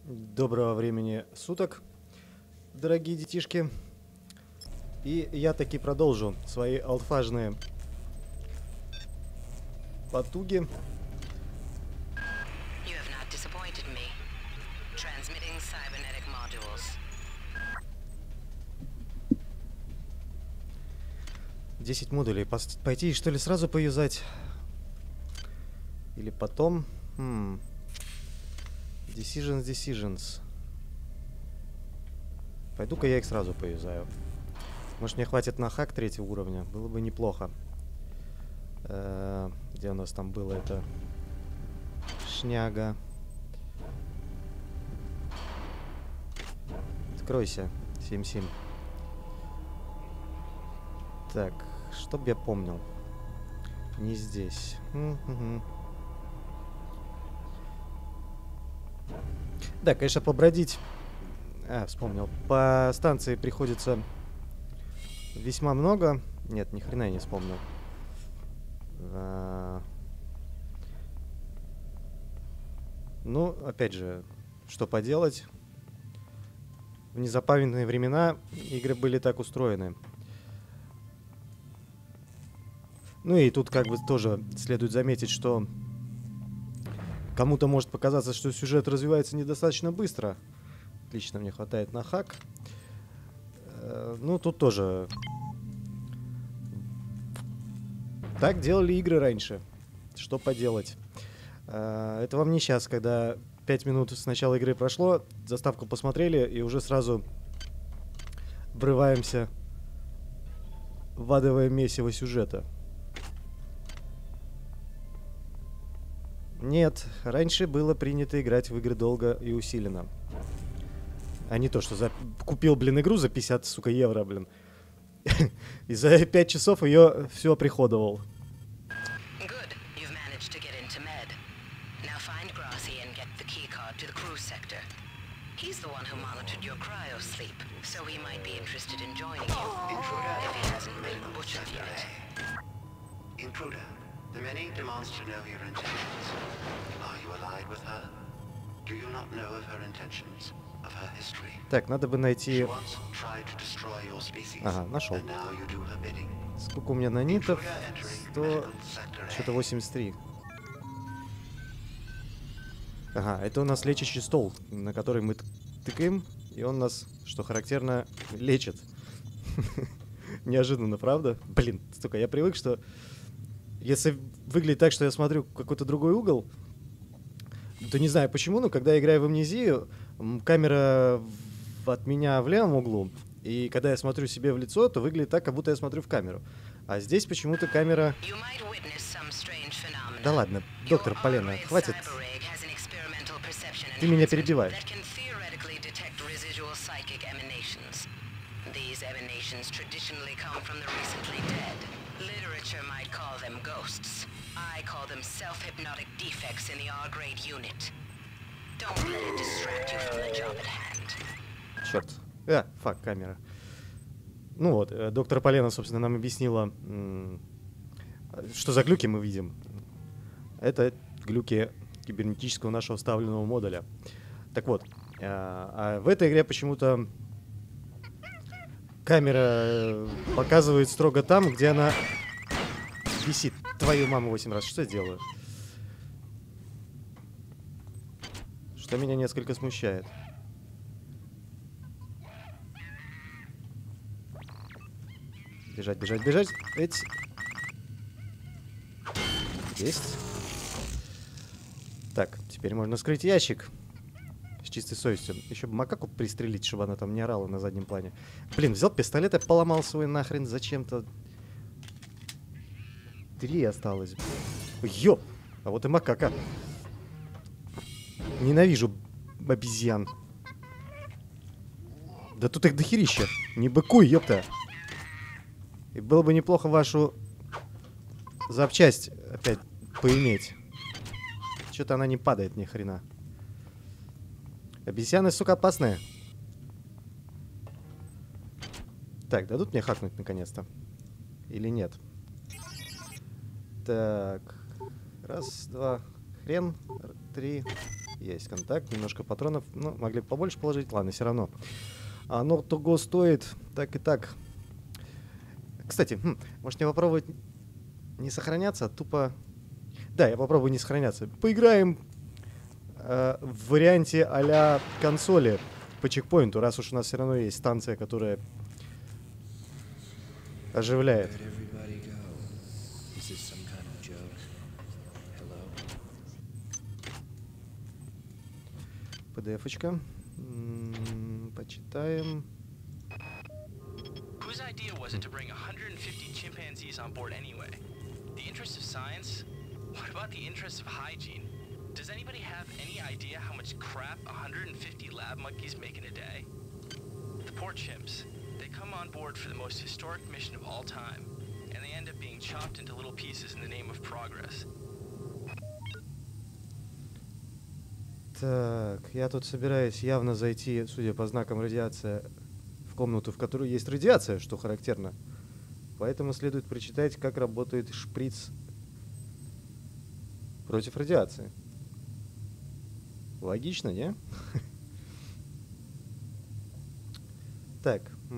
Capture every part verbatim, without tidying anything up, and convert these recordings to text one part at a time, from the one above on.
Доброго времени суток, дорогие детишки. И я таки продолжу свои алфажные потуги. десять модулей. Пос пойти, что ли, сразу поюзать? Или потом? Хм. Decisions, decisions. Пойду-ка я их сразу поюзаю. Может, мне хватит на хак третьего уровня? Было бы неплохо. Э-э, где у нас там было это? Шняга. Откройся. семь семь. Так, чтоб я помнил. Не здесь. М-м-м. Да, конечно, побродить. А, вспомнил. По станции приходится весьма много. Нет, ни хрена я не вспомнил. А... Ну, опять же, что поделать. В незапамятные времена игры были так устроены. Ну и тут как бы тоже следует заметить, что кому-то может показаться, что сюжет развивается недостаточно быстро. Отлично, мне хватает на хак. Э, ну, тут тоже... Так делали игры раньше. Что поделать. Э, это вам не сейчас, когда пять минут с начала игры прошло, заставку посмотрели и уже сразу врываемся в адовое месиво сюжета. Нет, раньше было принято играть в игры долго и усиленно. А не то, что за... купил, блин, игру за пятьдесят, сука, евро, блин. И за пять часов ее все оприходовал. The many demands to know your intentions. Are you allied with her? Do you not know of her intentions, of her history? Так, надо бы найти... Ага, нашел. Сколько у меня нанитов? сто... Что-то восемьдесят три. Ага, это у нас лечащий стол, на который мы тыкаем, и он нас, что характерно, лечит. Неожиданно, правда? Блин, столько я привык, что... Если выглядит так, что я смотрю какой-то другой угол, то не знаю почему, но когда я играю в Амнезию, камера от меня в левом углу, и когда я смотрю себе в лицо, то выглядит так, как будто я смотрю в камеру. А здесь почему-то камера... Да ладно, доктор Полена, хватит. Ты меня перебиваешь. Literature might call them ghosts. I call them self-hypnotic defects in the R-grade unit. Don't let it distract you from the job at hand. Черт. А, фак, камера. Ну вот, доктор Полена, собственно, нам объяснила, что за глюки мы видим. Это глюки кибернетического нашего вставленного модуля. Так вот, а в этой игре почему-то камера показывает строго там, где она висит. Твою маму восемь раз. Что я делаю? Что меня несколько смущает. Бежать, бежать, бежать. Эть. Есть. Так, теперь можно скрыть ящик. С чистой совестью. Еще бы макаку пристрелить, чтобы она там не орала на заднем плане. Блин, взял пистолет и поломал свой нахрен зачем-то. Три осталось. Ёп! А вот и макака. Ненавижу обезьян. Да тут их дохерища. Не быкуй, ёпта. И было бы неплохо вашу запчасть опять поиметь. Что-то она не падает ни хрена. Обезьяны, сука, опасные. Так, дадут мне хакнуть наконец-то? Или нет? Так. Раз, два. Хрен. Три. Есть контакт, немножко патронов. Ну, могли бы побольше положить. Ладно, все равно. Оно того стоит. Так и так. Кстати, хм, может мне попробовать не сохраняться, а тупо... Да, я попробую не сохраняться. Поиграем э, в варианте а-ля консоли по чекпоинту, раз уж у нас все равно есть станция, которая оживляет. пи ди эф-очка. М-м, почитаем. Whose idea was it to bring one hundred fifty chimpanzees on board anyway? The interest of science? What about the interest of hygiene? Does anybody have any idea how much crap one hundred fifty lab monkeys make in a day? The poor chimps. They come on board for the most historic mission of all time, and they end up being chopped into little pieces in the name of progress. Так, я тут собираюсь явно зайти, судя по знакам радиация, в комнату, в которой есть радиация, что характерно. Поэтому следует прочитать, как работает шприц против радиации. Логично, не? Так.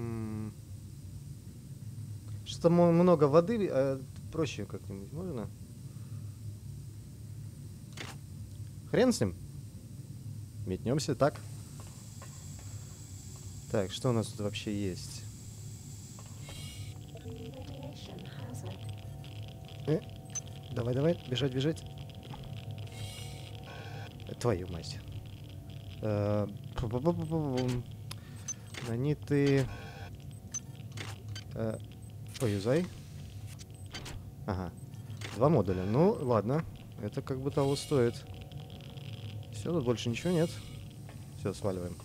Что-то много воды, а проще как-нибудь можно? Хрен с ним. Метнемся так. Так, что у нас тут вообще есть? Э, давай, давай, бежать, бежать. Твою мать. Э, Наниты. Э, Поюзай. Ага. Два модуля. Ну, ладно. Это как бы того стоит. Все, тут больше ничего нет. Все, сваливаем.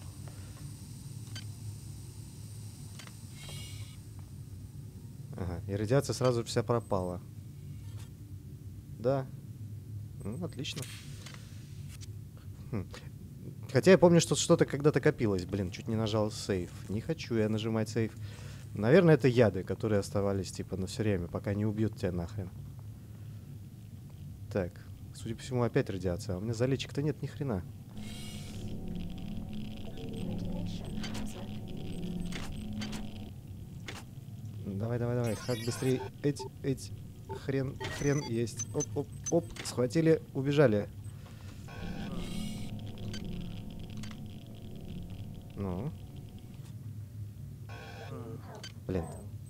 Ага, и радиация сразу вся пропала. Да. Ну, отлично. Хм. Хотя я помню, что что-то когда-то копилось. Блин, чуть не нажал сейф. Не хочу я нажимать сейф. Наверное, это яды, которые оставались типа на все время, пока не убьют тебя нахрен. Так. Судя по всему, опять радиация. А у меня залечек-то нет ни хрена. Давай, давай, давай. Как быстрее. Эть, эть. Хрен, хрен есть. Оп, оп, оп. Схватили, убежали. Ну. Блин.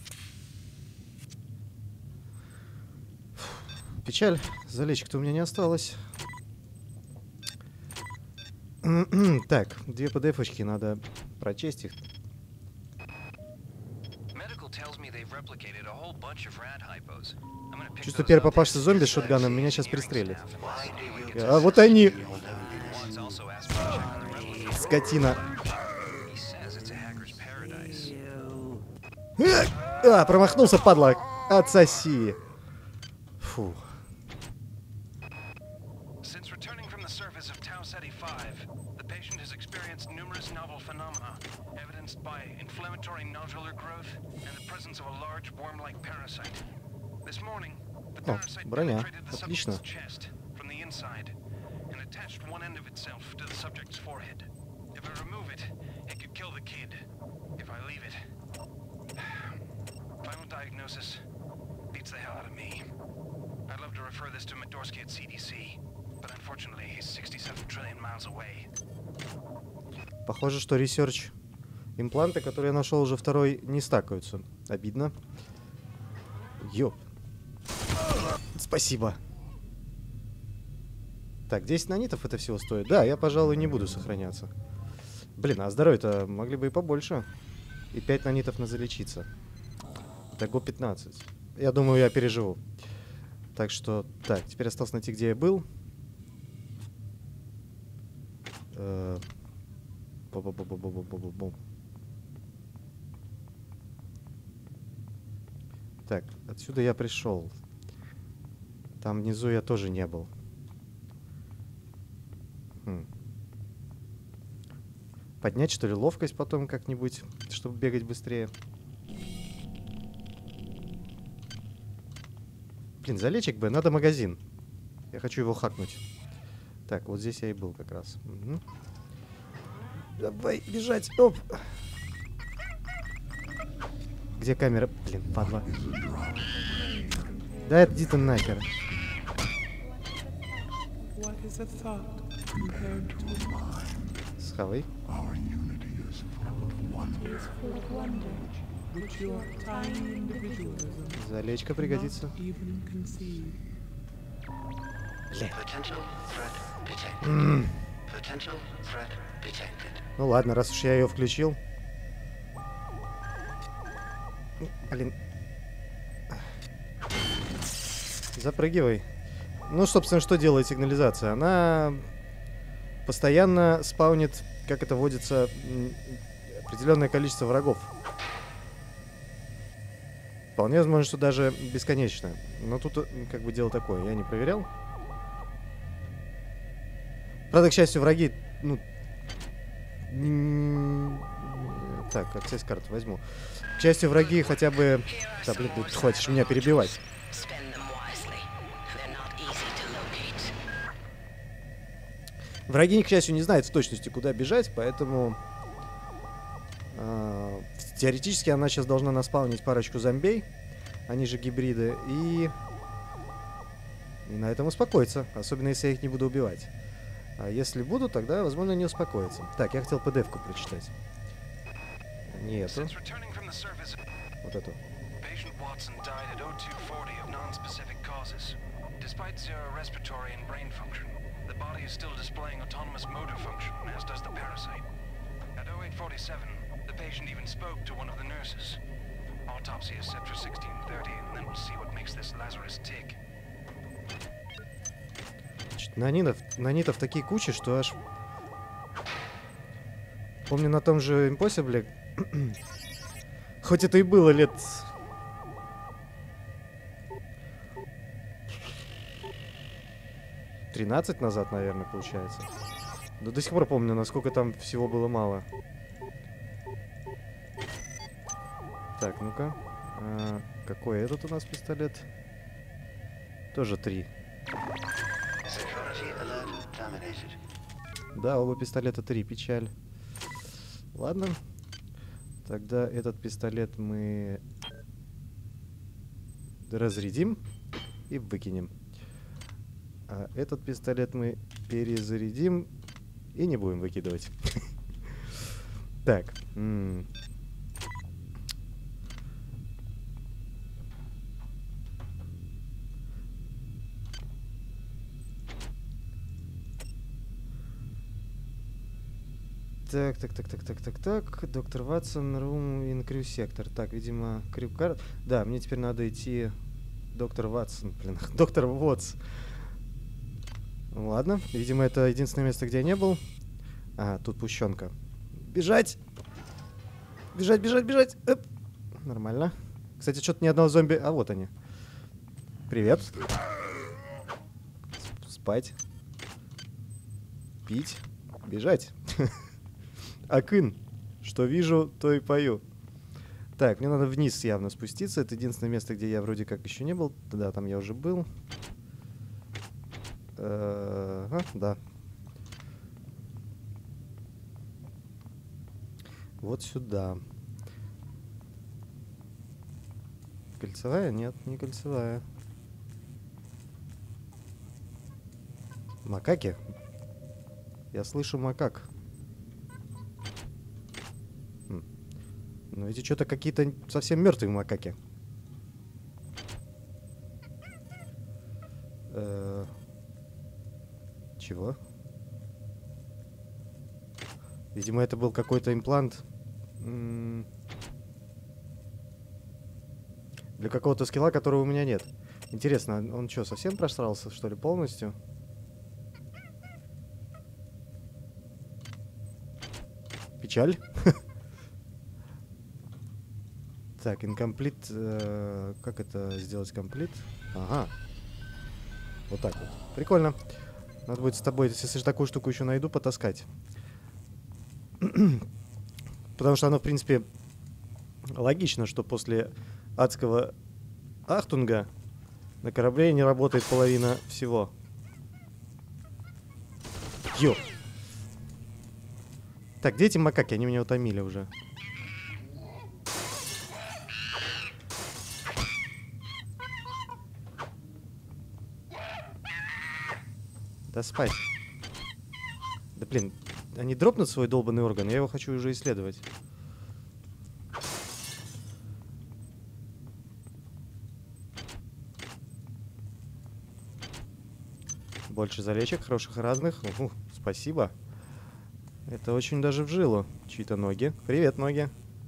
Печаль. Залечек-то у меня не осталось. Так, две пи ди эф-очки, надо прочесть их. Чувствую, первый попавшийся зомби с шотганом меня сейчас пристрелит. А вот они! Скотина. А, промахнулся, падла. Отсоси. Фу. О, броня. Отлично. Похоже, что ресерч импланты, которые я нашел уже второй, не стакаются. Обидно. Ёп. Спасибо. Так, десять нанитов это всего стоит. Да, я, пожалуй, не буду сохраняться. Блин, а здоровье-то могли бы и побольше. И пять нанитов на залечиться. Итого пятнадцать. Я думаю, я переживу. Так что, так, теперь осталось найти, где я был. Бу-бу-бу-бу-бу-бу-бу-бу. Так, отсюда я пришел. Там внизу я тоже не был. Хм. Поднять, что ли, ловкость потом как-нибудь, чтобы бегать быстрее. Блин, залечек бы, надо магазин. Я хочу его хакнуть. Так, вот здесь я и был как раз. Угу. Давай, бежать. Оп. Где камера? Блин, падла. Да иди ты нахер. Схавай. Залечка пригодится. Mm. Ну ладно, раз уж я ее включил. Блин. Запрыгивай. Ну, собственно, что делает сигнализация? Она постоянно спаунит, как это водится, определенное количество врагов. Вполне возможно, что даже бесконечно. Но тут как бы дело такое, я не проверял. Правда, к счастью, враги, ну... Так, аксесс карту возьму. К счастью, враги хотя бы... Да, блин, ты хочешь меня перебивать. Враги, к счастью, не знают в точности, куда бежать, поэтому... Э, теоретически она сейчас должна наспаунить парочку зомбей. Они же гибриды. И... И на этом успокоиться. Особенно, если я их не буду убивать. А если буду, тогда, возможно, не успокоится. Так, я хотел пи ди эф-ку прочитать. Не эту. Вот эту. Нанитов, нанитов такие кучи, что аж... Помню, на том же Impossible, хоть это и было лет... тринадцать назад, наверное, получается. Но до сих пор помню, насколько там всего было мало. Так, ну-ка. А, какой этот у нас пистолет? Тоже три. Да, оба пистолета три, печаль. Ладно. Тогда этот пистолет мы разрядим и выкинем. А этот пистолет мы перезарядим и не будем выкидывать. Так. Так, так, так, так, так, так, так. Доктор Ватсон, Room in Crew Sector. Так, видимо, Crew Card. Да, мне теперь надо идти... Доктор Ватсон, блин, доктор Вотс. Ладно, видимо, это единственное место, где я не был. А, тут пущенка. Бежать! Бежать, бежать, бежать! Эп. Нормально. Кстати, что-то ни одного зомби... А, вот они. Привет. Спать. Пить. Бежать. Акын. Что вижу, то и пою. Так, мне надо вниз явно спуститься. Это единственное место, где я вроде как еще не был. Да, там я уже был. А, да. Вот сюда. Кольцевая? Нет, не кольцевая. Макаки? Я слышу макак. Хм. Но эти что-то какие-то совсем мертвые макаки. Э-э- Чего? Видимо, это был какой-то имплант. М- Для какого-то скилла, которого у меня нет. Интересно, он что, совсем просрался, что ли, полностью? Печаль. Так, incomplete. Э, как это сделать complete? Ага. Вот так вот. Прикольно. Надо будет с тобой, если же такую штуку еще найду, потаскать. Потому что оно, в принципе, логично, что после адского Ахтунга на корабле не работает половина всего. Ё. Так, где эти макаки? Они меня утомили уже. Да спать. Да блин, они дропнут свой долбанный орган, я его хочу уже исследовать. Больше залечек, хороших разных. Ух, спасибо. Это очень даже в жилу. Чьи-то ноги. Привет, ноги.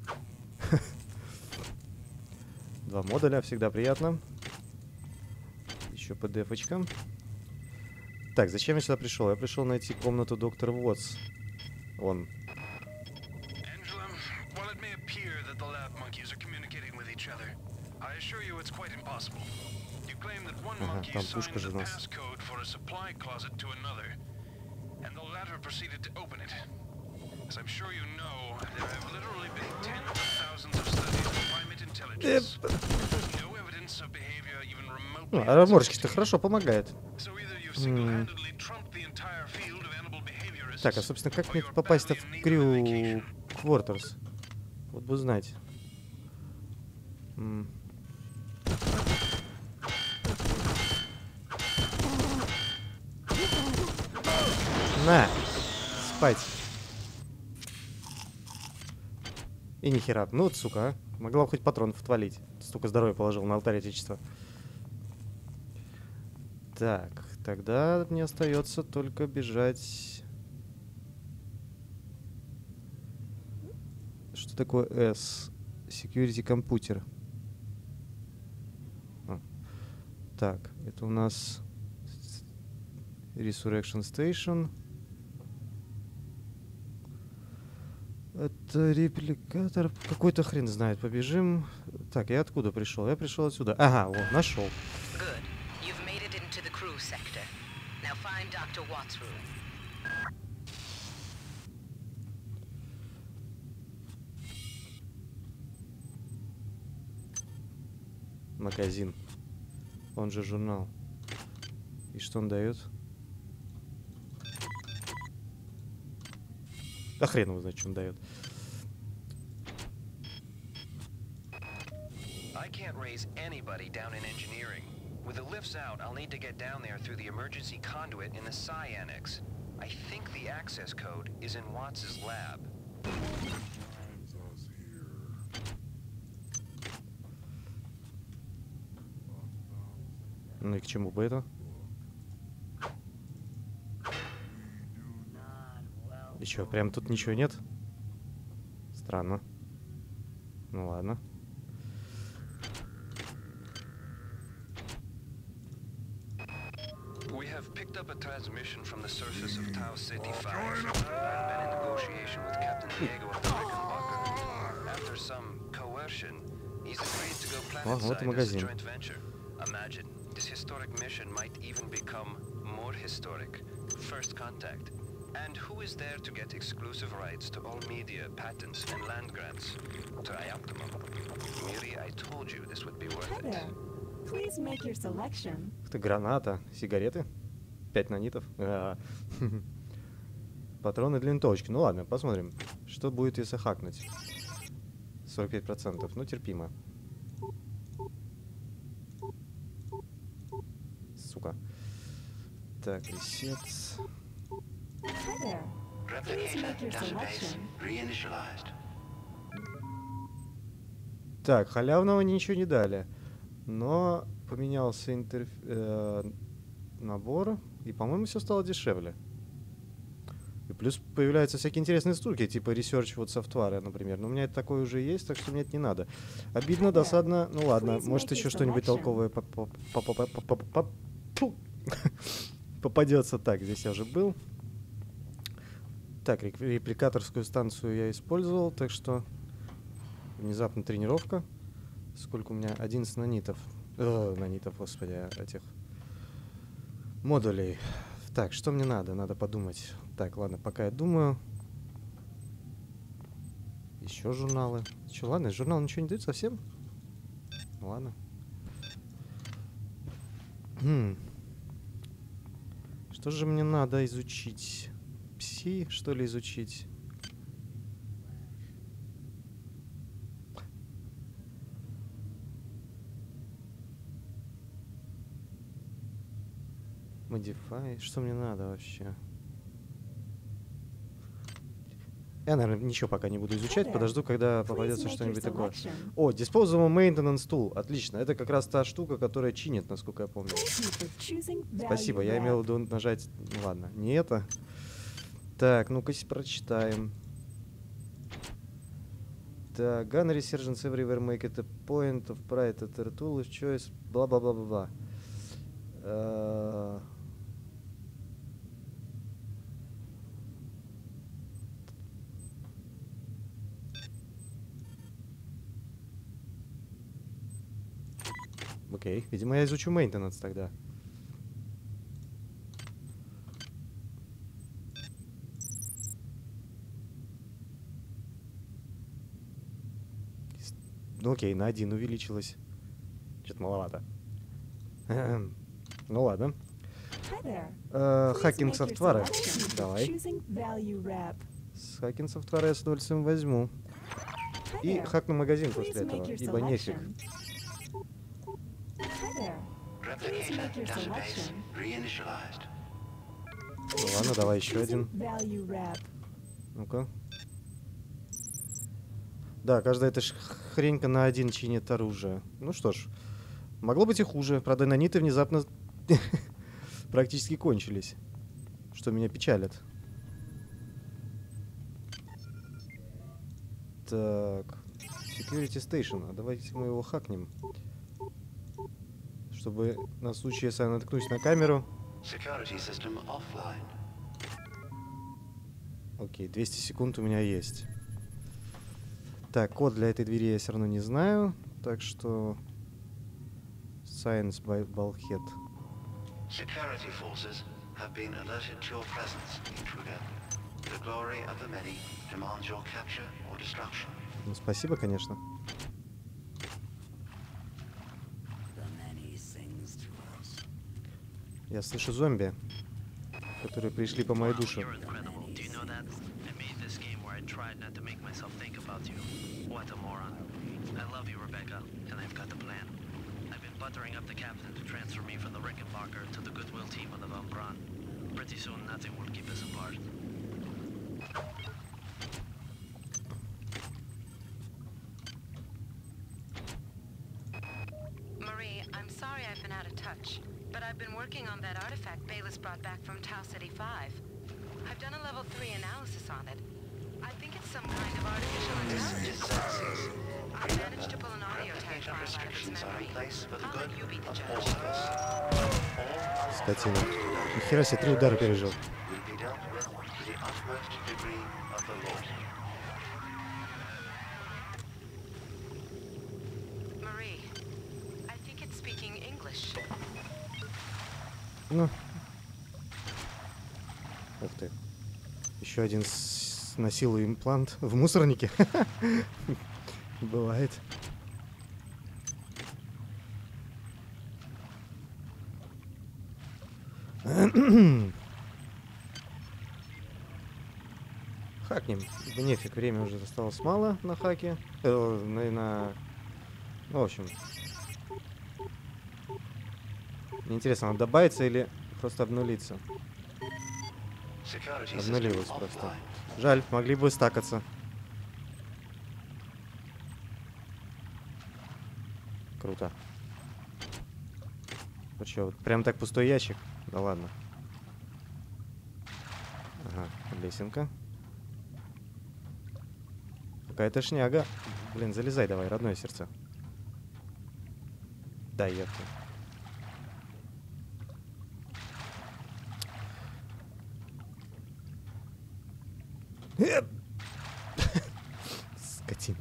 Два модуля, всегда приятно. Еще пи ди эф-очка. Так, зачем я сюда пришел? Я пришел найти комнату доктора Уотс. Он. Ага, там пушка же у нас. Ну, а Раморский-то хорошо помогает. М. Так, а собственно, как мне попасть-то в Крю Квартерс? Вот бы знать. М. На! Спать. И нихера. Ну вот, сука, а. Могла бы хоть патронов отвалить. Столько здоровья положил на алтарь Отечества. Так, тогда мне остается только бежать. Что такое S? Security Computer. А. Так, это у нас Resurrection Station. Это репликатор. Какой-то хрен знает. Побежим. Так, я откуда пришел? Я пришел отсюда. Ага, вот, нашел. Магазин. Он же журнал. И что он дает? Да хрен его знает, что он дает. With the lifts out, I'll need to get down there through the emergency conduit in the Psi Annex. I think the access code is in Watts' lab. Ну и к чему бы это? И чё, прям тут ничего нет? Странно. Ну ладно. We have picked up a transmission from the surface of Tau Ceti five and been in negotiation with Captain Diego of the Rickenbacker. After some coercion, he's agreed to go planetside as a joint venture. Imagine, this historic mission might even become more historic. First contact. And who is there to get exclusive rights to all media, patents, and land grants? Trioptimum. Miri, I told you this would be worth it. Please make your selection. Это граната, сигареты, пять нанитов, а -а -а. Патроны для винтовочки. Ну ладно, посмотрим, что будет, если хакнуть. сорок пять процентов, ну терпимо. Сука. Так, ресет. Так, халявного ничего не дали. Но поменялся интерф... э, набор, и, по-моему, все стало дешевле. И плюс появляются всякие интересные штуки, типа Research вот софтвара, например. Но у меня это такое уже есть, так что мне это не надо. Обидно, досадно. Ну ладно, может еще что-нибудь толковое попадется. Так, здесь я уже был. Так, репликаторскую станцию я использовал, так что внезапно тренировка. Сколько у меня? одиннадцать нанитов. О, нанитов, господи, этих модулей. Так, что мне надо? Надо подумать. Так, ладно, пока я думаю. Еще журналы. Че, ладно, журнал ничего не дает совсем? Ладно. Хм. Что же мне надо изучить? пойти, что ли, изучить? Modify. Что мне надо вообще? Я, наверное, ничего пока не буду изучать. Подожду, когда попадется что-нибудь такое. О, Disposable Maintenance Tool. Отлично. Это как раз та штука, которая чинит, насколько я помню. Спасибо. Я имел в виду нажать... Ну ладно, не это. Так, ну-ка прочитаем. Так, Gun Resurgence Everywhere make it a point of pride that their tool is choice. Бла-бла-бла-бла-бла. Uh... Окей, видимо, я изучу maintenance тогда. Ну окей, на один увеличилось. Что-то маловато. Ну ладно. Uh, хакинг софтвара. Давай. С хакинг софтвара я с удовольствием возьму. И хакну магазин после этого, ибо нефиг. Ну ладно, давай еще один. Ну-ка. Да, каждая эта хренька на один чинит оружие. Ну что ж, могло быть и хуже. Правда, наниты внезапно практически кончились. Что меня печалит. Так. Security Station. А давайте мы его хакнем. Чтобы на случай, если я наткнусь на камеру... Окей, двести секунд у меня есть. Так, код для этой двери я все равно не знаю. Так что... Science by Bulkhead. Ну, спасибо, конечно. Я слышу зомби, которые пришли по моей душе. Marie, I'm sorry I've been out of touch. But I've been working on that artifact Bayless brought back from Tau City five. I've done a level three analysis on it. I think it's some kind of artificial intelligence. I managed to pull an audio tag file out of its memory. I'll let you be the judge. Скотина. Нихера себе, три удара пережил. Ну. Ух ты. Еще один с... на силу имплант в мусорнике. Бывает. Хакнем. Да нефиг, время уже осталось мало на хаке. Э, на, на... Ну, в общем... Мне интересно, она добавится или просто обнулится? Обнулилась просто. Жаль, могли бы стакаться. Круто. Ну что, вот прям так пустой ящик? Да ладно. Ага, лесенка. Какая-то шняга. Блин, залезай давай, родное сердце. Да, ёпта. Скотина.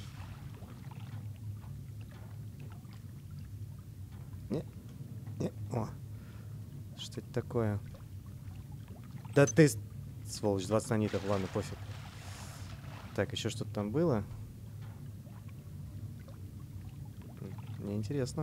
Не, не, о. Что это такое? Да ты, сволочь, двадцать нанитов, ладно, пофиг. Так, еще что-то там было? Мне интересно.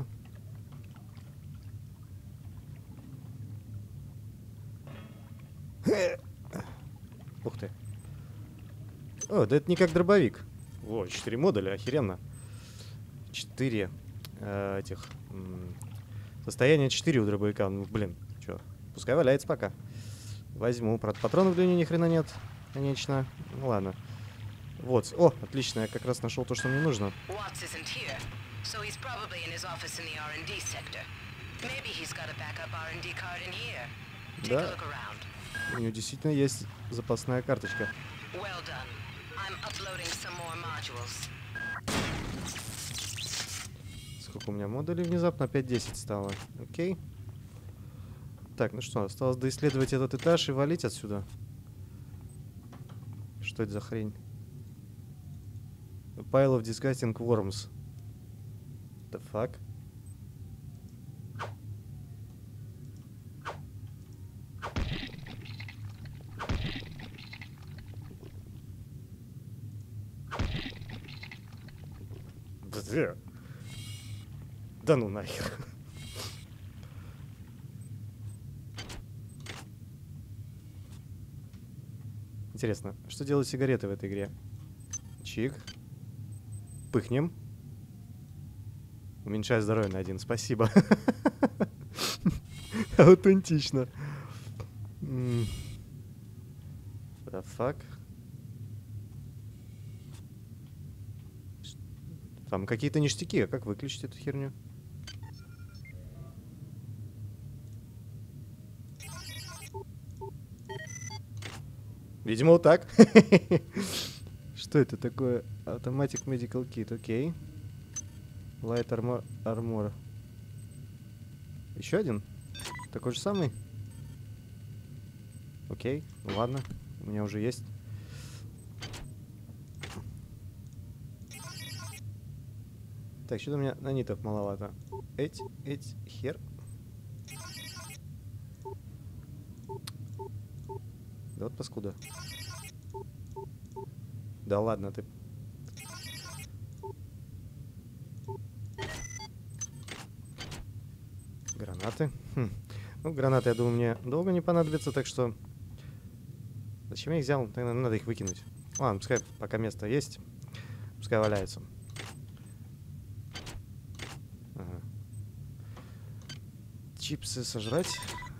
Ух ты. О, да это не как дробовик. О, четыре модуля, охеренно. Четыре э, этих... М состояние четыре у дробовика. Ну, блин, чё, пускай валяется пока. Возьму. Правда, патронов для нее ни хрена нет, конечно. Ну ладно. Вот. О, отлично, я как раз нашел то, что мне нужно. Watts isn't here, so he's probably in his office in the R and D sector. Maybe he's got a backup R and D card in here. Take Да. a look around. У нее действительно есть запасная карточка. Well done. I'm uploading some more modules. Сколько у меня модулей внезапно? Опять десять стало. Окей. Так, ну что, осталось доисследовать этот этаж и валить отсюда. Что это за хрень? A pile of disgusting worms. The fuck? Да, да ну нахер. Интересно, что делают сигареты в этой игре? Чик. Пыхнем. Уменьшай здоровье на один. Спасибо. Аутентично. М. The fuck? Там какие-то ништяки. А как выключить эту херню? Видимо, вот так. Что это такое? Automatic Medical Kit, окей. Light Armor. Armor. Еще один? Такой же самый? Окей, ну ладно. У меня уже есть. Так, что-то у меня нанитов маловато. Эть, эть, хер. Да вот паскуда. Да ладно, ты... Гранаты. Хм. Ну, гранаты, я думаю, мне долго не понадобятся, так что... Зачем я их взял? Тогда надо их выкинуть. Ладно, пускай пока место есть. Пускай валяются. Ага. Чипсы сожрать.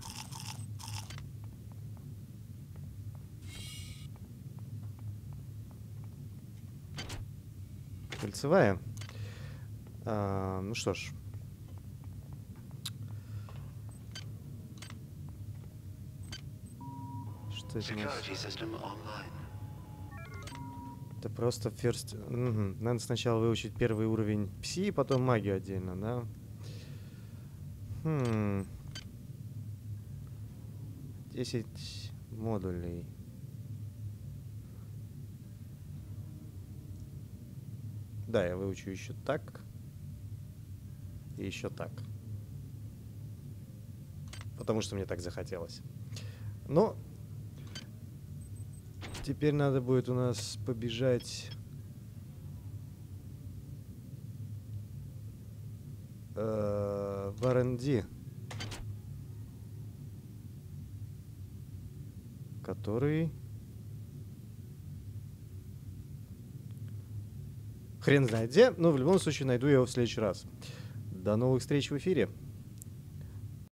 Кольцевая. А, ну что ж. Что это у нас? Это просто first... Угу. Надо сначала выучить первый уровень пси, потом магию отдельно, да? Хм. десять модулей. Да, я выучу еще так. И еще так. Потому что мне так захотелось. Но теперь надо будет у нас побежать э, в ар энд ди, который... Хрен знает где, но в любом случае найду я его в следующий раз. До новых встреч в эфире.